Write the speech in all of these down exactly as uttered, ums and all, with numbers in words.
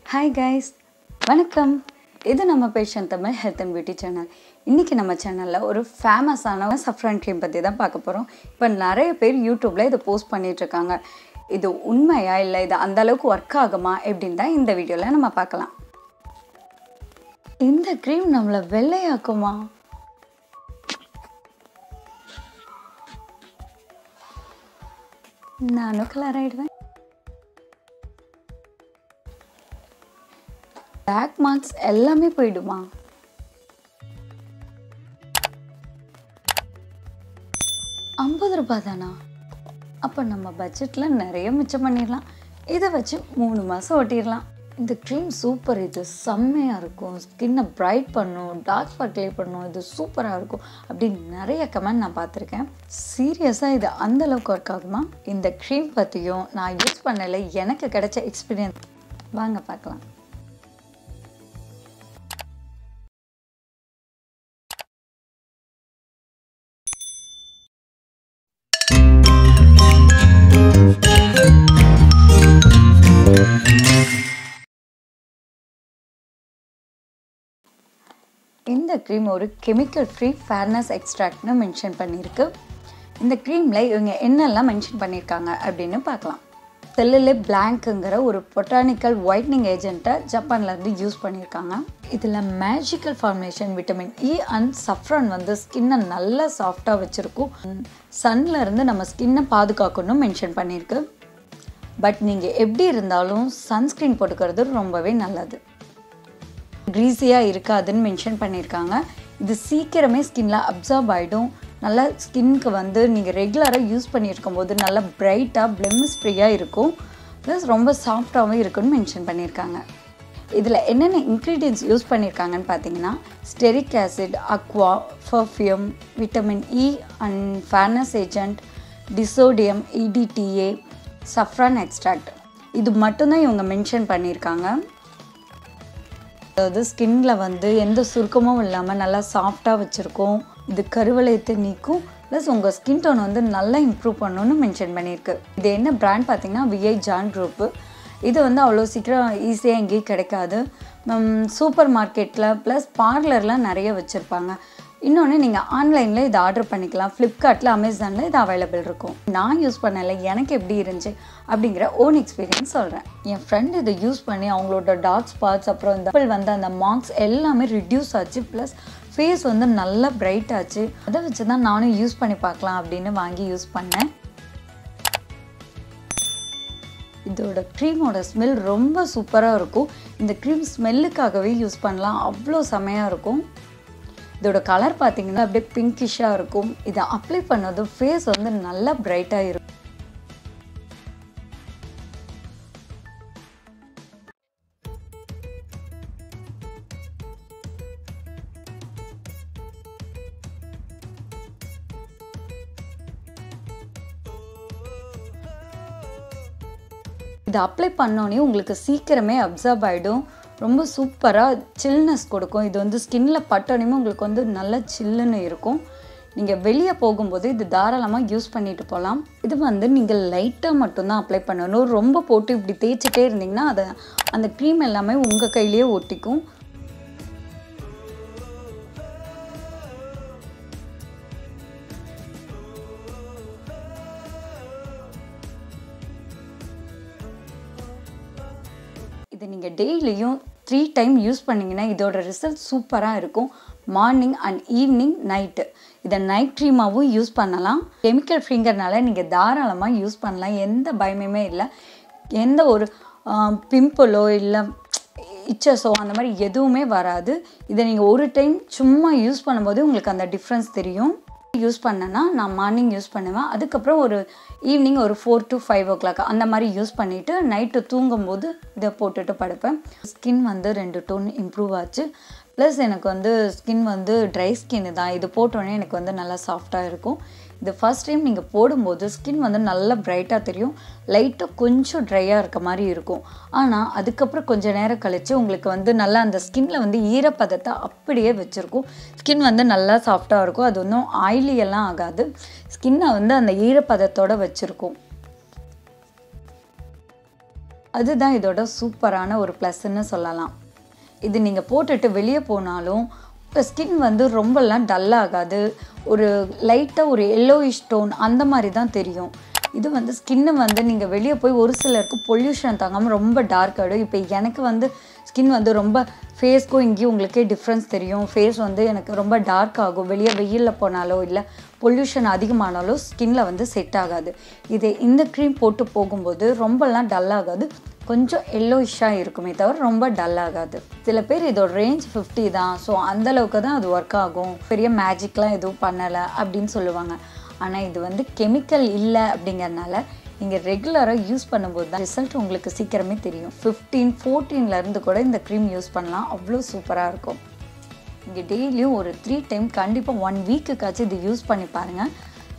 Hi guys, வணக்கம். இது நம்ம fashion Tamil health and beauty channel. இன்னைக்கு நம்ம சேனல்ல ஒரு ஃபேமஸான சஃப்ரான் க்ரீம் பத்தி தான் பார்க்க போறோம். இப்போ நிறைய பேர் YouTubeல இத போஸ்ட் பண்ணிட்டு இருக்காங்க. இது உண்மையா இல்ல இது அந்த அளவுக்கு வர்க் ஆகுமா அப்படினு தான் இந்த வீடியோல நம்ம பார்க்கலாம். இந்த க்ரீம் நம்மள வெள்ளையாக்குமா? நானும் கலர் ஆயிடுவேன். Black marks எல்லாமே போய்டுமா? ஐம்பது ரூபாய் தானா? அப்ப நம்ம பட்ஜெட்ல நிறைய மிச்சம் பண்ணிரலாம். இத வச்சு மூணு மாசம் ஓட்டிரலாம். இந்த க்ரீம் சூப்பர், இது செம்மையா இருக்கும். ஸ்கின்னை பிரைட் பண்ணும், டார்க் ஸ்பாட் கிளியர் பண்ணும். இது சூப்பரா இருக்கும் அப்படி நிறைய கமெண்ட் நான் பார்த்திருக்கேன். சீரியஸா இது அந்த அளவுக்கு ஒர்க் ஆகுமா? இந்த க்ரீம் பத்தியும் நான் யூஸ் பண்ணல எனக்கு கிடைச்ச எக்ஸ்பீரியன்ஸ் வாங்க பார்க்கலாம். இந்த க்ரீம் ஒரு கெமிக்கல் ஃப்ரீ ஃபேர்னஸ் எக்ஸ்ட்ராக்ட்னு மென்ஷன் பண்ணியிருக்கு. இந்த க்ரீமில் இவங்க என்னெல்லாம் மென்ஷன் பண்ணியிருக்காங்க அப்படின்னு பார்க்கலாம். செல்லுலே பிளாங்க்குங்கிற ஒரு பொட்டானிக்கல் ஒயிட்னிங் ஏஜென்ட்டை ஜப்பான்லேருந்து யூஸ் பண்ணியிருக்காங்க. இதில் magical formulation vitamin E and saffron வந்து ஸ்கின்னை நல்லா சாஃப்டாக வச்சுருக்கும். சன்னில் இருந்து நம்ம ஸ்கின்னை பாதுகாக்கணும்னு மென்ஷன் பண்ணியிருக்கு. பட் நீங்கள் எப்படி இருந்தாலும் சன்ஸ்க்ரீன் போட்டுக்கிறது ரொம்பவே நல்லது. க்ரீஸியாக இருக்காதுன்னு மென்ஷன் பண்ணியிருக்காங்க. இது சீக்கிரமே ஸ்கின்ல அப்சார்ப் ஆகிடும். நல்லா ஸ்கின்க்கு வந்து நீங்கள் ரெகுலராக யூஸ் பண்ணியிருக்கும் போது நல்லா பிரைட்டாக பிளெமிஷ் ஃப்ரீயாக இருக்கும். ப்ளஸ் ரொம்ப சாஃப்டாகவும் இருக்குன்னு மென்ஷன் பண்ணியிருக்காங்க. இதில் என்னென்ன இன்க்ரீடியன்ட்ஸ் யூஸ் பண்ணியிருக்காங்கன்னு பார்த்தீங்கன்னா stearic acid, aqua, perfume, vitamin E and fairness agent, disodium, EDTA, saffron extract இது மட்டும்தான் இவங்க மென்ஷன் பண்ணியிருக்காங்க. அதாவது ஸ்கின்ல வந்து எந்த சுருக்கமும் இல்லாமல் நல்லா சாஃப்டாக வச்சுருக்கோம். இது கருவளையத்தை நீக்கும். ப்ளஸ் உங்கள் ஸ்கின் டோன் வந்து நல்லா இம்ப்ரூவ் பண்ணணும்னு மென்ஷன் பண்ணியிருக்கு. இது என்ன பிராண்ட் பார்த்தீங்கன்னா விஐ ஜான் குரூப்பு. இது வந்து அவ்வளோ சீக்கிரம் ஈஸியாக எங்கேயும் கிடைக்காது. சூப்பர் மார்க்கெட்டில் ப்ளஸ் பார்லரில் நிறைய வச்சுருப்பாங்க. இன்னொன்று நீங்கள் ஆன்லைனில் இதை ஆர்டர் பண்ணிக்கலாம். ஃப்ளிப்கார்ட்டில், அமேசானில் இது அவைலபிள் இருக்கும். நான் யூஸ் பண்ணலை, எனக்கு எப்படி இருந்துச்சு அப்படிங்கிற ஓன் எக்ஸ்பீரியன்ஸ் சொல்கிறேன். என் ஃப்ரெண்ட் இதை யூஸ் பண்ணி அவங்களோட டார்க் ஸ்பாட்ஸ் அப்புறம் இந்த வந்து அந்த மார்க்ஸ் எல்லாமே ரிடியூஸ் ஆச்சு. ப்ளஸ் ஃபேஸ் வந்து நல்லா பிரைட் ஆச்சு. அதை வச்சு தான் நானும் யூஸ் பண்ணி பார்க்கலாம் அப்படின்னு வாங்கி யூஸ் பண்ணேன். இதோட க்ரீமோட ஸ்மெல் ரொம்ப சூப்பராக இருக்கும். இந்த க்ரீம் ஸ்மெல்லுக்காகவே யூஸ் பண்ணலாம், அவ்வளோ செமையாக இருக்கும். இதோட கலர் பார்த்தீங்கன்னா அப்படியே பிங்கிஷாக இருக்கும். இதை அப்ளை பண்ணதும் ஃபேஸ் வந்து நல்லா பிரைட்டாக இருக்கும். இதை அப்ளை பண்ணோன்னே உங்களுக்கு சீக்கிரமே அப்சார்ப் ஆகிடும். ரொம்ப சூப்பராக சில்னஸ் கொடுக்கும். இது வந்து ஸ்கின்ல பட்டோனையுமே உங்களுக்கு வந்து நல்லா சில்லுன்னு இருக்கும். நீங்கள் வெளியே போகும்போது இது தாராளமாக யூஸ் பண்ணிட்டு போகலாம். இது வந்து நீங்கள் லைட்டாக மட்டும்தான் அப்ளை பண்ணணும். ரொம்ப போட்டு இப்படி தேய்ச்சிட்டே இருந்தீங்கன்னா அதை அந்த க்ரீம் எல்லாமே உங்கள் கையிலேயே ஒட்டிக்கும். இது நீங்கள் டெய்லியும் த்ரீ டைம் யூஸ் பண்ணிங்கன்னா இதோட ரிசல்ட் சூப்பராக இருக்கும். Morning and evening, night. இதை நைட் க்ரீமாகவும் யூஸ் பண்ணலாம். கெமிக்கல் ஃப்ரீங்கிறனால நீங்கள் தாராளமாக யூஸ் பண்ணலாம். எந்த பயமுமே இல்லை. எந்த ஒரு பிம்பிளோ இல்லை இச்சஸோ அந்த மாதிரி எதுவுமே வராது. இதை நீங்கள் ஒரு டைம் சும்மா யூஸ் பண்ணும்போது உங்களுக்கு அந்த டிஃப்ரென்ஸ் தெரியும். யூஸ் பண்ணேன்னா நான் மார்னிங் யூஸ் பண்ணுவேன். அதுக்கப்புறம் ஒரு ஈவினிங் ஒரு four to five o'clock அந்த மாதிரி யூஸ் பண்ணிவிட்டு நைட்டு தூங்கும்போது இதை போட்டுட்டு படுப்பேன். ஸ்கின் வந்து ரெண்டு டோன் இம்ப்ரூவ் ஆச்சு. ப்ளஸ் எனக்கு வந்து ஸ்கின் வந்து ட்ரை ஸ்கின்னு தான். இது போட்டோடனே எனக்கு வந்து நல்லா சாஃப்டாக இருக்கும். இது ஃபர்ஸ்ட் டைம் நீங்கள் போடும்போது ஸ்கின் வந்து நல்லா பிரைட்டாக தெரியும். லைட்டாக கொஞ்சம் ட்ரையாக இருக்க மாதிரி இருக்கும். ஆனால் அதுக்கப்புறம் கொஞ்சம் நேரம் கழித்து உங்களுக்கு வந்து நல்லா அந்த ஸ்கின்னில் வந்து ஈரப்பதத்தை அப்படியே வச்சுருக்கும். ஸ்கின் வந்து நல்லா சாஃப்டாக இருக்கும். அது ஒன்றும் ஆயிலியெல்லாம் ஆகாது. ஸ்கின்னை வந்து அந்த ஈரப்பதத்தோடு வச்சுருக்கும். அதுதான் இதோட சூப்பரான ஒரு ப்ளஸ்ன்னு சொல்லலாம். இது நீங்கள் போட்டுட்டு வெளியே போனாலும் ஸ்கின் வந்து ரொம்பலாம் டல் ஆகாது. ஒரு லைட்டாக ஒரு எல்லோயிஷ் டோன் அந்த மாதிரி தான் தெரியும். இது வந்து ஸ்கின்னு வந்து நீங்கள் வெளியே போய் ஒரு சிலருக்கு பொல்யூஷன் தாங்காமல் ரொம்ப டார்க் ஆகிடும். இப்போ எனக்கு வந்து ஸ்கின் வந்து ரொம்ப ஃபேஸ்க்கும் இங்கேயும் உங்களுக்கே டிஃப்ரென்ஸ் தெரியும். ஃபேஸ் வந்து எனக்கு ரொம்ப டார்க் ஆகும். வெளியே வெயிலில் போனாலோ இல்லை பொல்யூஷன் அதிகமானாலோ ஸ்கின்னில் வந்து செட் ஆகாது. இது இந்த க்ரீம் போட்டு போகும்போது ரொம்பலாம் டல் ஆகாது. கொஞ்சம் எல்லோயிஷாக இருக்குமே தவிர ரொம்ப டல் ஆகாது. சில பேர் இதோட ரேஞ்ச் ஃபிஃப்டி தான், ஸோ அந்தளவுக்கு தான் அது ஒர்க் ஆகும், பெரிய மேஜிக்லாம் எதுவும் பண்ணலை அப்படின்னு சொல்லுவாங்க. ஆனால் இது வந்து கெமிக்கல் இல்லை அப்படிங்கிறதுனால நீங்கள் ரெகுலராக யூஸ் பண்ணும்போது தான் ரிசல்ட் உங்களுக்கு சீக்கிரமே தெரியும். ஃபிஃப்டீன் ஃபோர்டீன்லேருந்து கூட இந்த க்ரீம் யூஸ் பண்ணலாம். அவ்வளோ சூப்பராக இருக்கும். இங்கே டெய்லியும் ஒரு த்ரீ டைம் கண்டிப்பாக ஒன் வீக்குக்காச்சும் இது யூஸ் பண்ணி பாருங்கள்.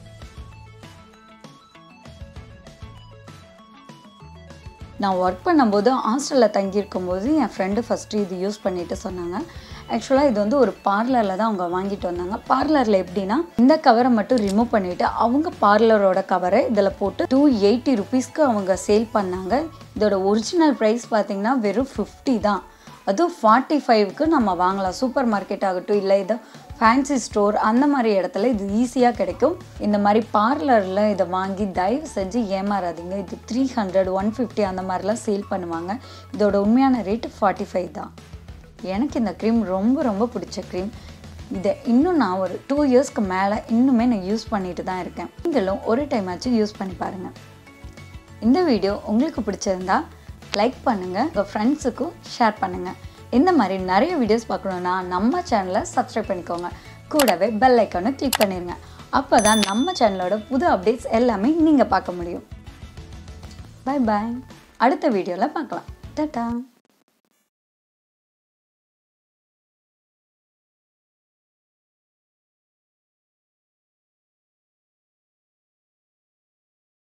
நான் ஒர்க் பண்ணும்போது ஹாஸ்டலில் தங்கியிருக்கும்போது என் ஃப்ரெண்டு ஃபஸ்ட்டு இது யூஸ் பண்ணிவிட்டு சொன்னாங்க. ஆக்சுவலாக இது வந்து ஒரு பார்லரில் தான் அவங்க வாங்கிட்டு வந்தாங்க. பார்லரில் எப்படின்னா இந்த கவரை மட்டும் ரிமூவ் பண்ணிவிட்டு அவங்க பார்லரோட கவரை இதில் போட்டு டூ எயிட்டி ருபீஸ்க்கு அவங்க சேல் பண்ணாங்க. இதோட ஒரிஜினல் ப்ரைஸ் பார்த்திங்கன்னா வெறும் ஃபிஃப்டி தான். அதுவும் ஃபார்ட்டி ஃபைவ்க்கு நம்ம வாங்கலாம். சூப்பர் மார்க்கெட் ஆகட்டும் இல்லை இது ஃபேன்சி ஸ்டோர் அந்த மாதிரி இடத்துல இது ஈஸியாக கிடைக்கும். இந்த மாதிரி பார்லரில் இதை வாங்கி தயவு செஞ்சு ஏமாறாதீங்க. இது த்ரீ ஹண்ட்ரட் ஒன் ஃபிஃப்டி அந்த மாதிரிலாம் சேல் பண்ணுவாங்க. இதோட உண்மையான ரேட்டு ஃபார்ட்டி ஃபைவ் தான். எனக்கு இந்த க்ரீம் ரொம்ப ரொம்ப பிடிச்ச க்ரீம். இதை இன்னும் நான் ஒரு டூ இயர்ஸ்க்கு மேலே இன்னுமே நான் யூஸ் பண்ணிட்டு தான் இருக்கேன். நீங்களும் ஒரு டைம் ஆச்சும் யூஸ் பண்ணி பாருங்கள். இந்த வீடியோ உங்களுக்கு பிடிச்சிருந்தா லைக் பண்ணுங்கள், உங்கள் ஃப்ரெண்ட்ஸுக்கும் ஷேர் பண்ணுங்கள். இந்த மாதிரி நிறைய வீடியோஸ் பார்க்கணுன்னா நம்ம சேனலை சப்ஸ்கிரைப் பண்ணிக்கோங்க. கூடவே பெல் ஐக்கானை கிளிக் பண்ணிடுங்க. அப்போ தான் நம்ம சேனலோட புது அப்டேட்ஸ் எல்லாமே நீங்கள் பார்க்க முடியும். Bye bye. அடுத்த வீடியோவில் பார்க்கலாம். டாடா.